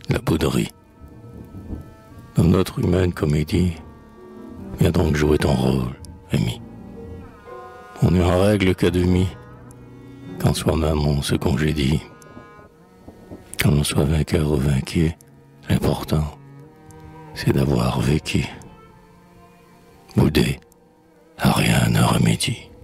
la bouderie. Dans notre humaine comédie, viens donc jouer ton rôle, ami. On n'est en règle qu'à demi, quand soi-même on se congédie. Qu'on l'on soit vainqueur ou vaincu, l'important, c'est d'avoir vécu. Boudé, à rien ne remédie.